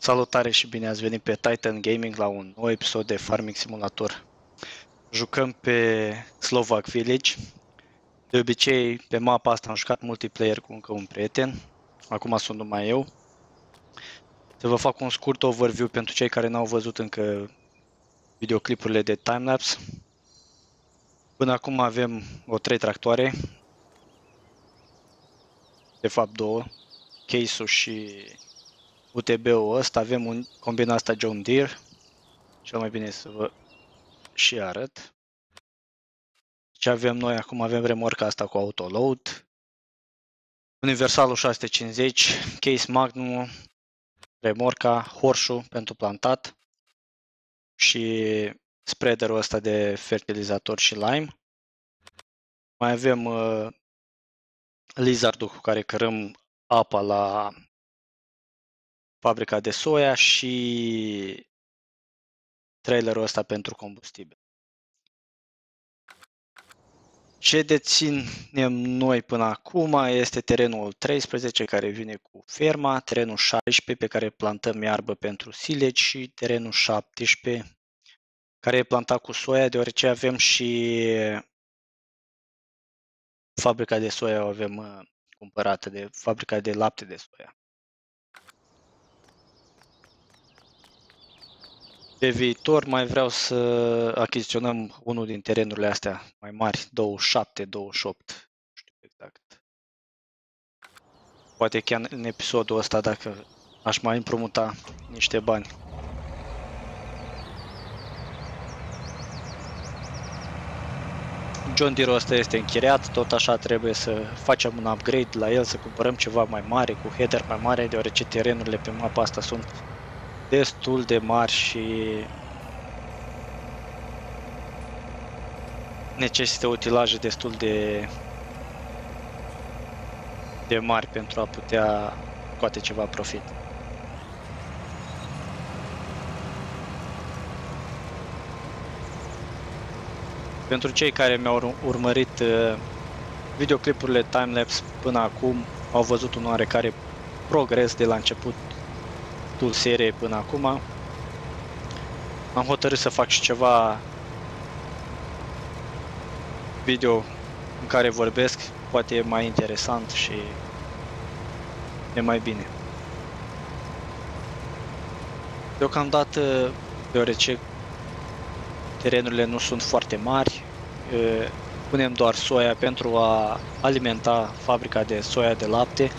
Salutare și bine ați venit pe Titan Gaming la un nou episod de Farming Simulator. Jucăm pe Slovak Village. De obicei, pe mapa asta am jucat multiplayer cu încă un prieten. Acum sunt numai eu. Să vă fac un scurt overview pentru cei care n-au văzut încă videoclipurile de timelapse. Până acum avem 3 tractoare. De fapt 2. Case-ul și UTB-ul ăsta. Avem combina asta John Deere. Cel mai bine să vă și arăt. Ce avem noi acum? Avem remorca asta cu autoload, universalul 650, case magnum, remorca, horșul pentru plantat și spreaderul ăsta de fertilizator și lime. Mai avem lizardul cu care cărăm apa la fabrica de soia și trailerul ăsta pentru combustibil. Ce deținem noi până acum este terenul 13 care vine cu ferma, terenul 16 pe care plantăm iarbă pentru silage și terenul 17 care e plantat cu soia, deoarece avem și fabrica de soia, o avem cumpărată de fabrica de lapte de soia. Pe viitor mai vreau să achiziționăm unul din terenurile astea mai mari, 27, 28, nu știu exact. Poate chiar în episodul ăsta, dacă aș mai împrumuta niște bani. John Deere-ul ăsta este închiriat, tot așa trebuie să facem un upgrade la el, să cumpărăm ceva mai mare, cu header mai mare, deoarece terenurile pe mapa asta sunt destul de mari și necesită utilaje destul de mari pentru a putea scoate ceva profit. Pentru cei care mi-au urmărit videoclipurile timelapse până acum, au văzut un oarecare progres de la începutul seriei până acum. Am hotărât să fac și ceva video în care vorbesc, poate e mai interesant și e mai bine. Deocamdată, deoarece terenurile nu sunt foarte mari, punem doar soia pentru a alimenta fabrica de soia de lapte.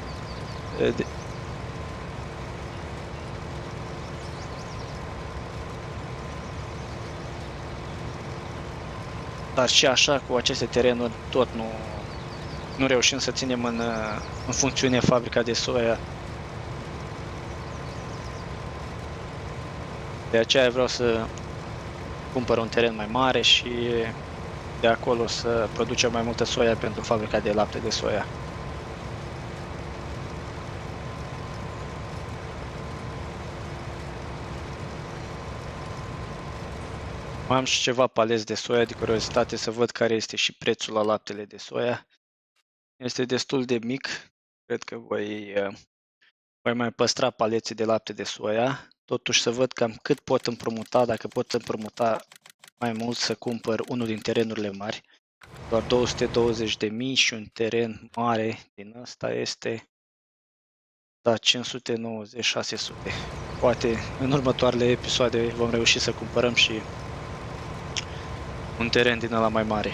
Dar și așa, cu aceste terenuri, tot nu reușim să ținem în funcțiune fabrica de soia. De aceea vreau să cumpăr un teren mai mare și de acolo să producem mai multă soia pentru fabrica de lapte de soia. Mai am și ceva paleți de soia de curiozitate să văd care este și prețul la laptele de soia. Este destul de mic, cred că voi mai păstra paleții de lapte de soia, totuși să văd cam cât pot împrumuta, dacă pot împrumuta mai mult să cumpăr unul din terenurile mari. Doar 220.000 și un teren mare din ăsta este 590-600. Poate în următoarele episoade vom reuși să cumpărăm și un teren din ăla mai mare.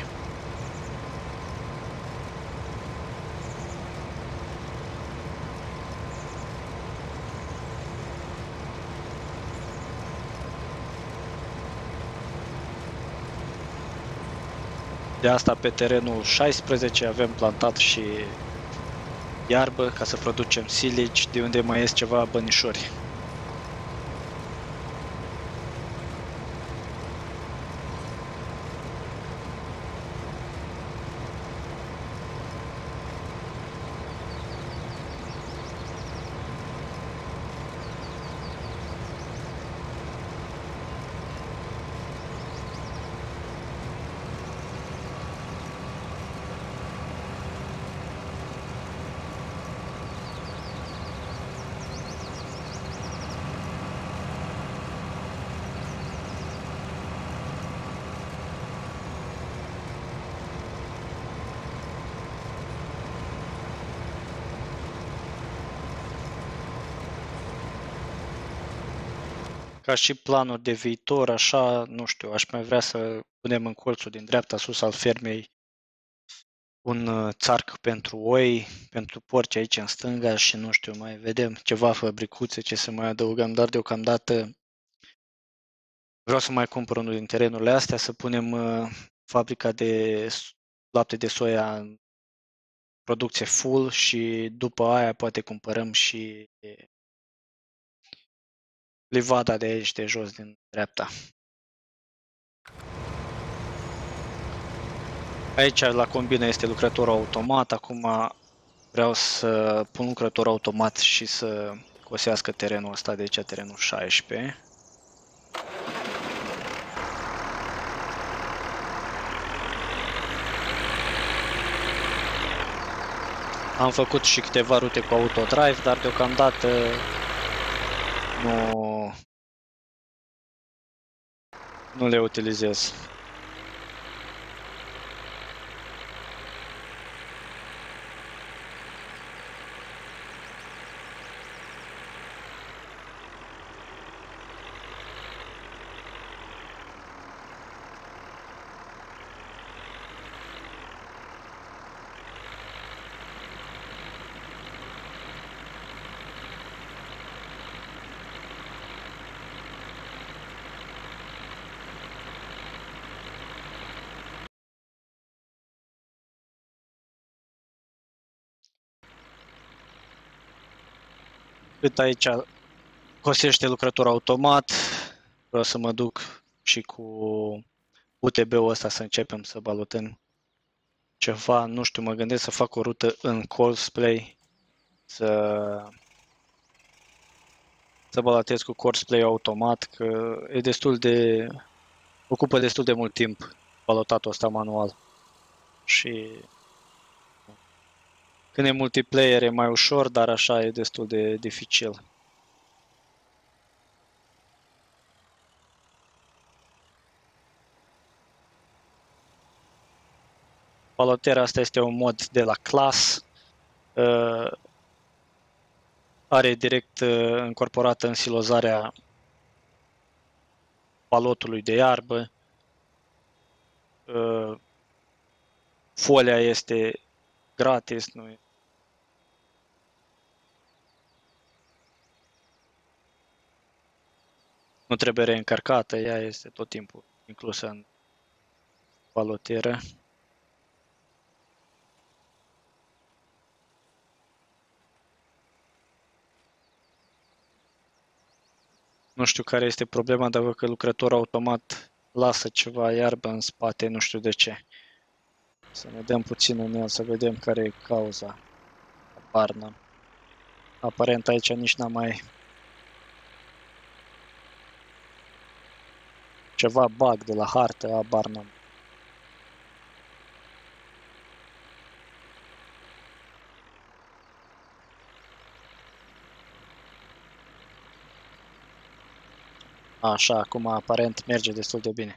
De asta pe terenul 16 avem plantat și iarbă ca să producem silage, de unde mai ies ceva bănișori. Ca și planuri de viitor, așa, nu știu, aș mai vrea să punem în colțul din dreapta sus al fermei un țarc pentru oi, pentru porci aici în stânga și nu știu, mai vedem ceva fabricuțe ce să mai adăugăm, dar deocamdată vreau să mai cumpăr unul din terenurile astea, să punem fabrica de lapte de soia în producție full și după aia poate cumpărăm și livada de aici de jos din dreapta. Aici la combină este lucrătorul automat, acum vreau să pun lucrător automat și să cosească terenul ăsta de aici, terenul 16. Am făcut și câteva rute cu autodrive, dar deocamdată nu le utilizez. Cât aici cosește lucrător automat, vreau să mă duc și cu UTB-ul ăsta să începem să balotăm ceva, nu știu, mă gândesc să fac o rută în Coldplay, să balotez cu Coldplay automat, că e ocupă destul de mult timp balotatul ăsta manual. Și când e multiplayer e mai ușor, dar așa e destul de dificil. Balotera asta este un mod de la class. Are direct încorporată în silozarea balotului de iarbă. Folia este gratis, nu trebuie reîncărcată, ea este tot timpul inclusă în balotieră. Nu știu care este problema, dar văd că lucrătorul automat lasă ceva iarbă în spate, nu știu de ce. Să ne dăm puțin în el, să vedem care e cauza. Habar n-am. Aparent aici nici n-am mai... Ceva bug de la hartă, habar n-am. Așa, acum aparent merge destul de bine.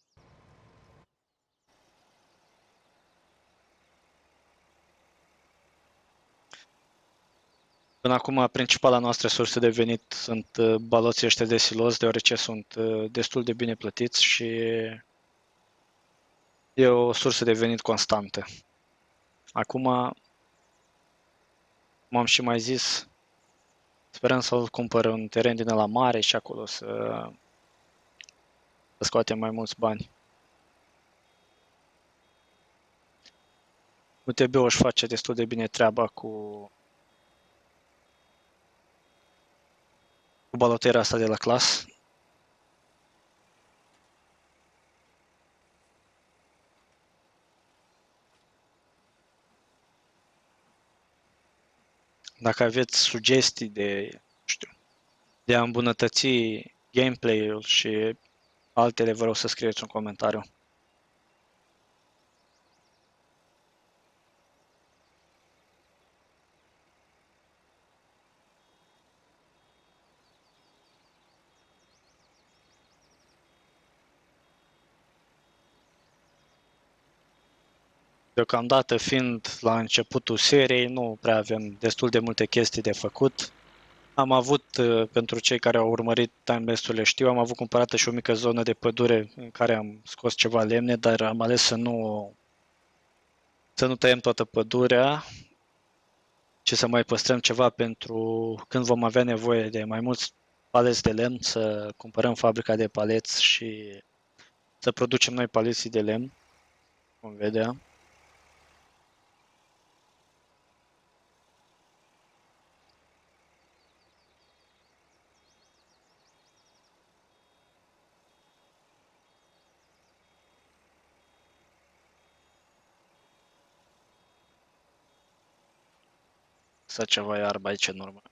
Până acum, principala noastră sursă de venit sunt baloții ăștia de silos, deoarece sunt destul de bine plătiți și e o sursă de venit constantă. Acum, cum am și mai zis, sperăm să cumpăr un teren din ăla mare și acolo să scoatem mai mulți bani. UTB-ul își face destul de bine treaba cu balotera asta de la clas. Dacă aveți sugestii de a îmbunătăți gameplay-ul și altele, vă rog să scrieți un comentariu. Deocamdată, fiind la începutul seriei, nu prea avem destul de multe chestii de făcut. Am avut, pentru cei care au urmărit time-lapse-urile știu, am avut cumpărată și o mică zonă de pădure în care am scos ceva lemne, dar am ales să nu tăiem toată pădurea, ci să mai păstrăm ceva pentru când vom avea nevoie de mai mulți paleți de lemn, să cumpărăm fabrica de paleți și să producem noi paleții de lemn, vom vedea. Să ceva iarbă aici în urmă.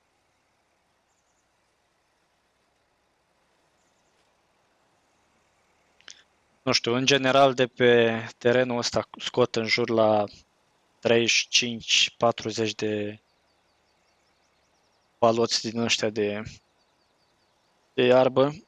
Nu știu, în general de pe terenul ăsta scot în jur la 35-40 de paloți din ăștia de iarbă,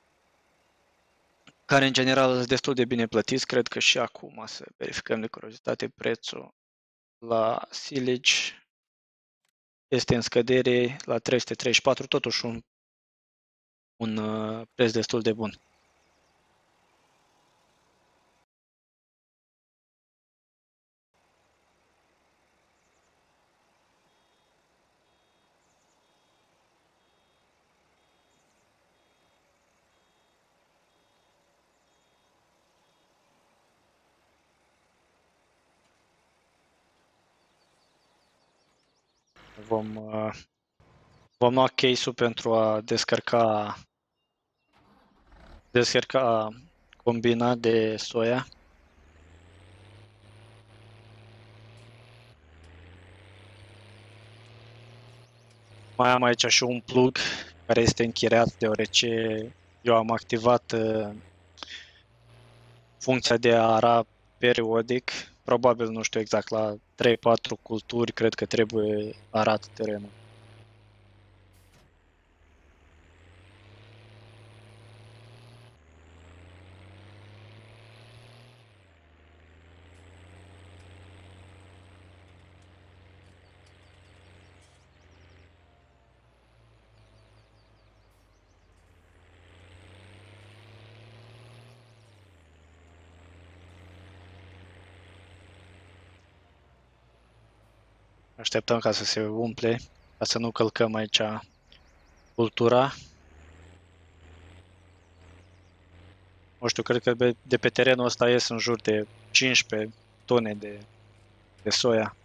care în general sunt destul de bine plătiți. Cred că și acum, să verificăm de curiozitate, prețul la silage este în scădere la 334, totuși un preț destul de bun. Vom lua case-ul pentru a descărca combina de soia. Mai am aici și un plug care este închiriat, deoarece eu am activat funcția de a ara periodic. Probabil, nu știu exact, la 3-4 culturi cred că trebuie arat terenul. Așteptăm ca să se umple, ca să nu călcăm aici cultura. Nu știu, cred că de pe terenul ăsta ies în jur de 15 tone de soia.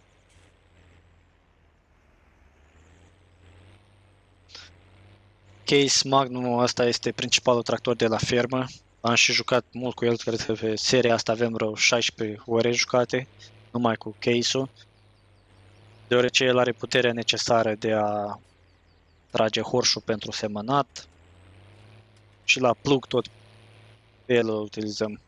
Case Magnum ăsta este principalul tractor de la fermă. Am și jucat mult cu el, cred că pe seria asta avem vreo 16 ore jucate, numai cu case-ul, deoarece el are puterea necesară de a trage horșul pentru semănat și la plug tot pe el îl utilizăm.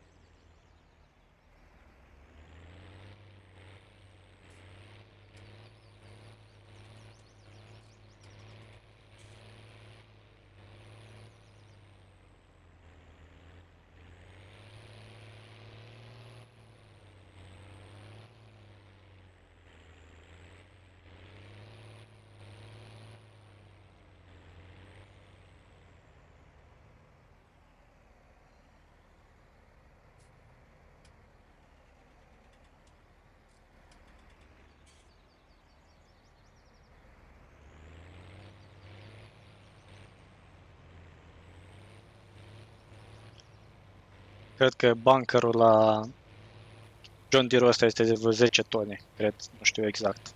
Cred că bunkerul la John Deere ăsta este de vreo 10 tone, cred, nu știu exact.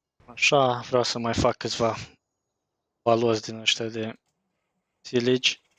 Așa, vreau să mai fac câțiva paloți din ăștia de silage.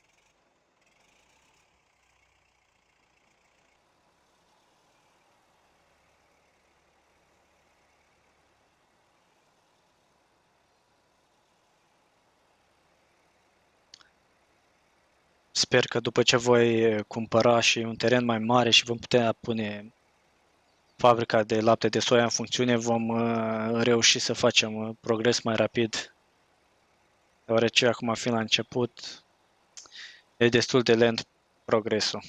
Sper că după ce voi cumpăra și un teren mai mare și vom putea pune fabrica de lapte de soia în funcțiune, vom reuși să facem progres mai rapid. Deoarece acum fiind la început, e destul de lent progresul.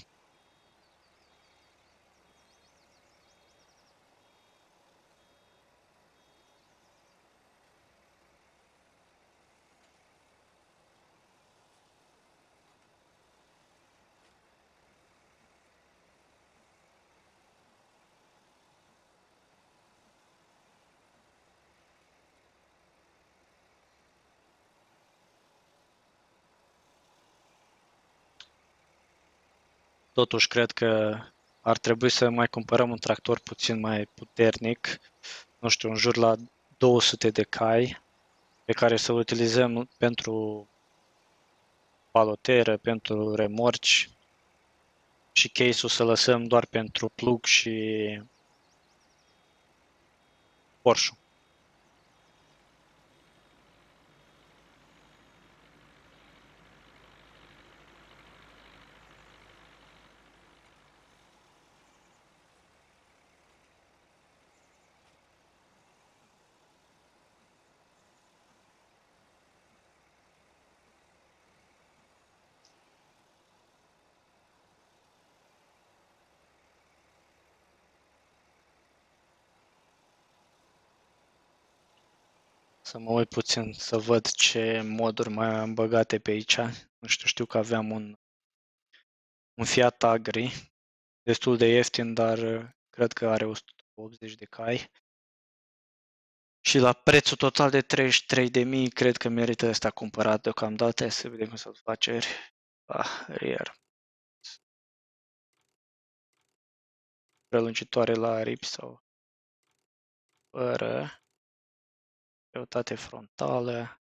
Totuși, cred că ar trebui să mai cumpărăm un tractor puțin mai puternic, nu știu, în jur la 200 de cai, pe care să-l utilizăm pentru paloteră, pentru remorci și case-ul să lăsăm doar pentru plug și Porsche. Să mă uit puțin să văd ce moduri mai am băgate pe aici. Nu știu, știu că aveam un Fiat Agri, destul de ieftin, dar cred că are 180 de cai. Și la prețul total de 33.000, cred că merită ăsta cumpărat deocamdată. Să vedem cum să-l face. Rear. Prelungitoare la aripi sau fără. Greutate frontală.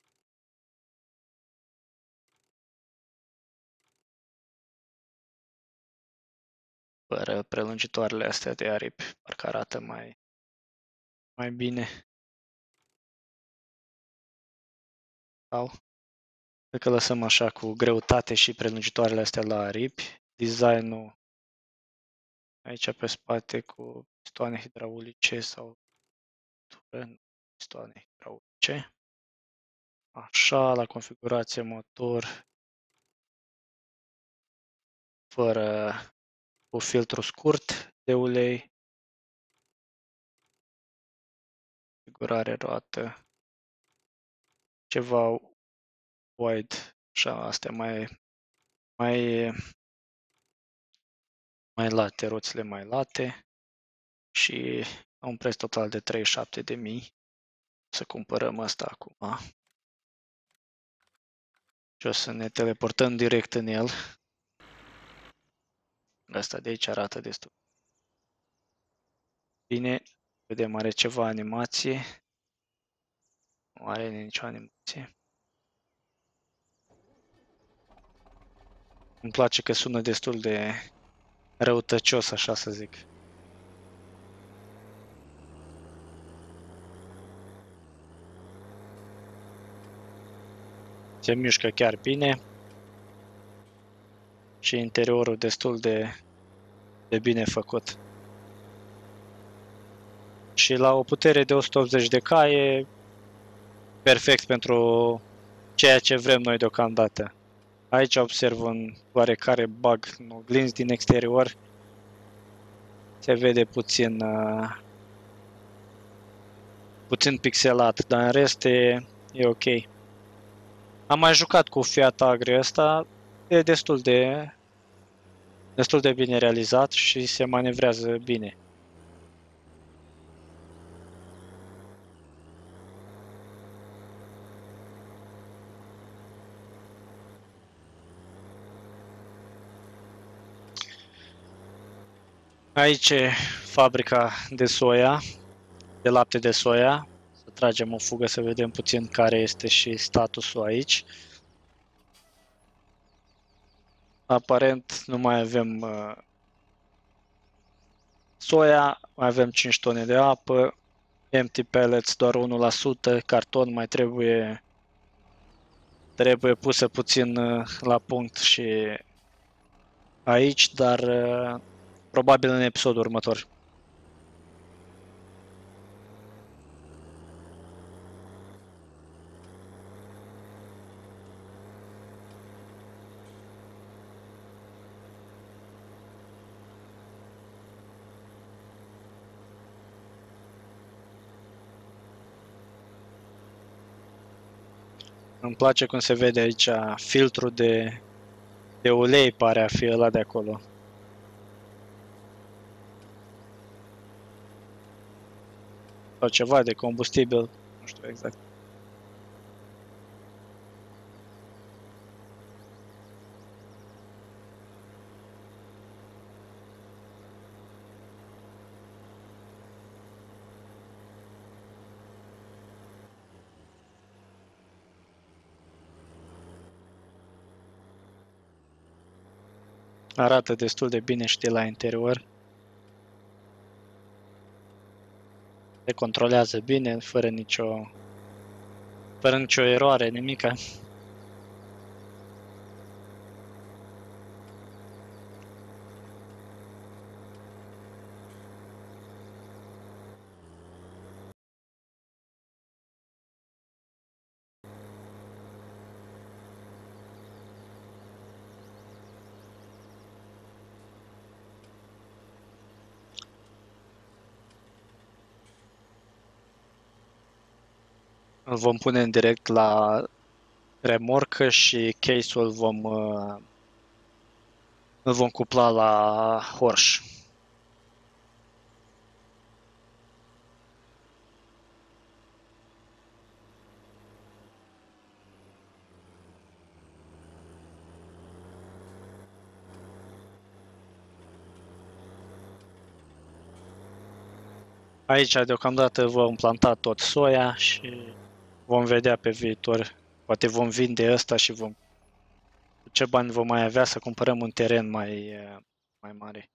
Fără prelungitoarele astea de aripi. Parcă arată mai bine. Sau? Cred că lăsăm așa cu greutate și prelungitoarele astea la aripi. Designul aici pe spate cu pistoane hidraulice sau pistoane hidraulice. Așa, la configurație motor fără cu filtru scurt de ulei. Configurare roată. Ceva wide, așa, astea mai late, roțile mai late și un preț total de 37.000. Să cumpărăm asta acum. Și o să ne teleportăm direct în el. Asta de aici arată destul bine. Vedem, are ceva animație. Nu are nicio animație. Îmi place că sună destul de răutăcios, așa să zic. Se mișcă chiar bine. Și interiorul destul de bine făcut. Și la o putere de 180 de cai e perfect pentru ceea ce vrem noi deocamdată. Aici observ un oarecare bug în oglinzi din exterior. Se vede puțin pixelat, dar în rest e ok. Am mai jucat cu Fiat Agri ăsta, e destul de bine realizat și se manevrează bine. Aici e fabrica de soia, de lapte de soia. Să tragem o fugă să vedem puțin care este și statusul aici. Aparent nu mai avem soia, mai avem 5 tone de apă, empty pellets doar 1%, carton mai trebuie trebuie pusă puțin la punct și aici, dar probabil în episodul următor. Îmi place cum se vede aici filtrul de ulei, pare a fi ăla de acolo. Sau ceva de combustibil, nu știu exact. Arată destul de bine și de la interior. Se controlează bine, fără nicio eroare, nimica. Îl vom pune în direct la remorcă și case-ul îl vom cupla la Horș. Aici deocamdată vom planta tot soia și vom vedea pe viitor. Poate vom vinde ăsta și cu ce bani vom mai avea să cumpărăm un teren mai mare.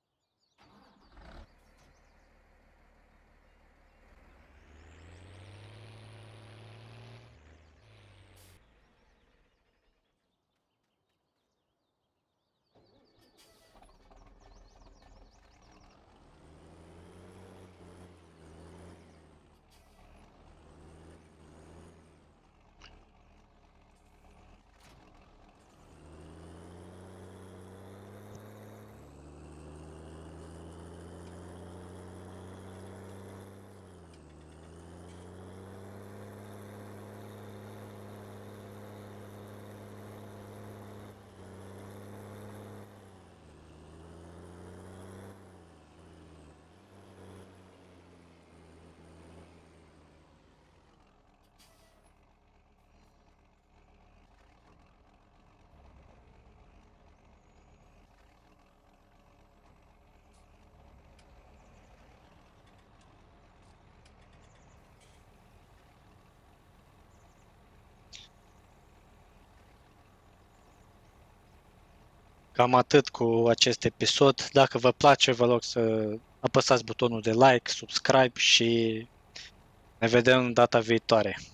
Cam atât cu acest episod. Dacă vă place, vă rog să apăsați butonul de like, subscribe și ne vedem data viitoare.